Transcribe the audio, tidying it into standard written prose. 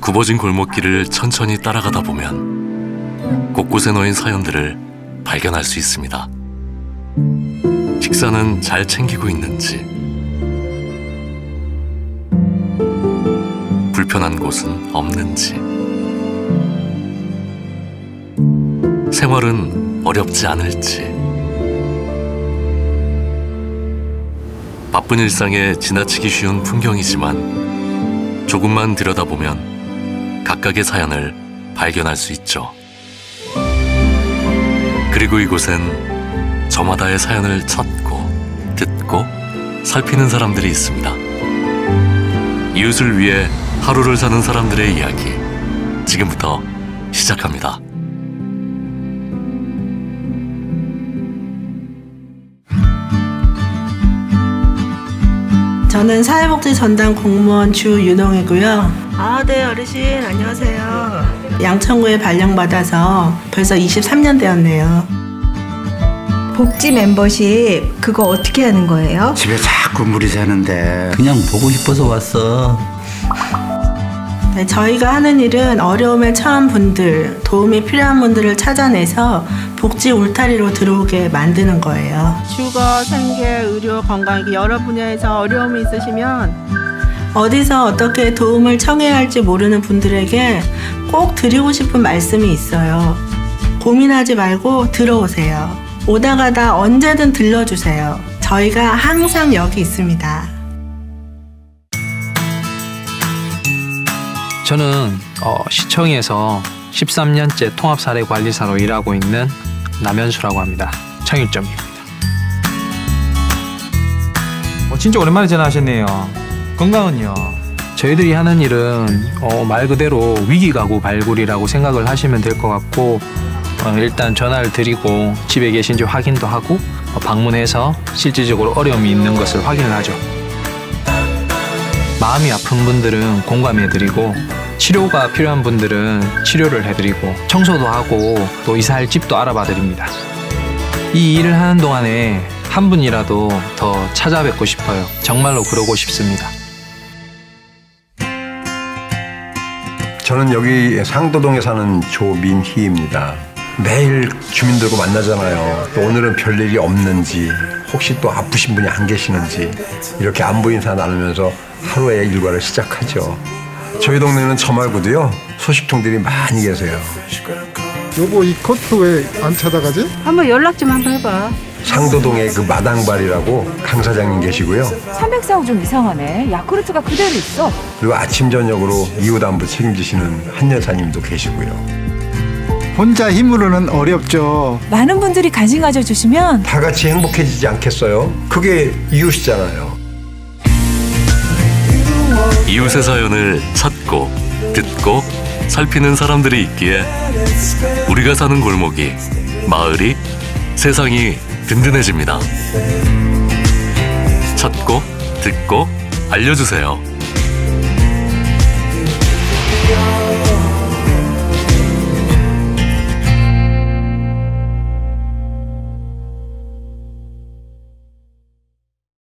굽어진 골목길을 천천히 따라가다 보면 곳곳에 놓인 사연들을 발견할 수 있습니다. 식사는 잘 챙기고 있는지, 불편한 곳은 없는지, 생활은 어렵지 않을지, 바쁜 일상에 지나치기 쉬운 풍경이지만 조금만 들여다보면 각각의 사연을 발견할 수 있죠. 그리고 이곳엔 저마다의 사연을 찾고 듣고 살피는 사람들이 있습니다. 이웃을 위해 하루를 사는 사람들의 이야기, 지금부터 시작합니다. 저는 사회복지전담 공무원 주윤홍이고요. 네, 어르신 안녕하세요. 양천구에 발령받아서 벌써 23년 되었네요. 복지 멤버십 그거 어떻게 하는 거예요? 집에 자꾸 물이 새는데 그냥 보고 싶어서 왔어. 네, 저희가 하는 일은 어려움에 처한 분들, 도움이 필요한 분들을 찾아내서 복지 울타리로 들어오게 만드는 거예요. 주거, 생계, 의료, 건강 이렇게 여러 분야에서 어려움이 있으시면 어디서 어떻게 도움을 청해야 할지 모르는 분들에게 꼭 드리고 싶은 말씀이 있어요. 고민하지 말고 들어오세요. 오다 가다 언제든 들러주세요. 저희가 항상 여기 있습니다. 저는 시청에서 13년째 통합사례관리사로 일하고 있는 남현수라고 합니다. 청일점입니다. 진짜 오랜만에 전화하셨네요. 건강은요? 저희들이 하는 일은 말 그대로 위기가구 발굴이라고 생각을 하시면 될 것 같고, 일단 전화를 드리고 집에 계신지 확인도 하고 방문해서 실질적으로 어려움이 있는 것을 확인을 하죠. 마음이 아픈 분들은 공감해드리고, 치료가 필요한 분들은 치료를 해드리고, 청소도 하고 또 이사할 집도 알아봐드립니다. 이 일을 하는 동안에 한 분이라도 더 찾아뵙고 싶어요. 정말로 그러고 싶습니다. 저는 여기 상도동에 사는 조민희입니다. 매일 주민들과 만나잖아요. 또 오늘은 별일이 없는지, 혹시 또 아프신 분이 안 계시는지 이렇게 안부 인사 나누면서 하루의 일과를 시작하죠. 저희 동네는 저 말고도요, 소식통들이 많이 계세요. 여보, 이 코트 왜 안 찾아가지? 한번 연락 좀 한번 해봐. 상도동에 그 마당발이라고 강 사장님 계시고요. 304호 좀 이상하네. 야쿠르트가 그대로 있어. 그리고 아침 저녁으로 이웃 안부 책임지시는 한 여사님도 계시고요. 혼자 힘으로는 어렵죠. 많은 분들이 관심 가져주시면 다 같이 행복해지지 않겠어요? 그게 이웃이잖아요. 이웃의 사연을 찾고 듣고 살피는 사람들이 있기에 우리가 사는 골목이, 마을이, 세상이 든든해집니다. 찾고 듣고 알려주세요.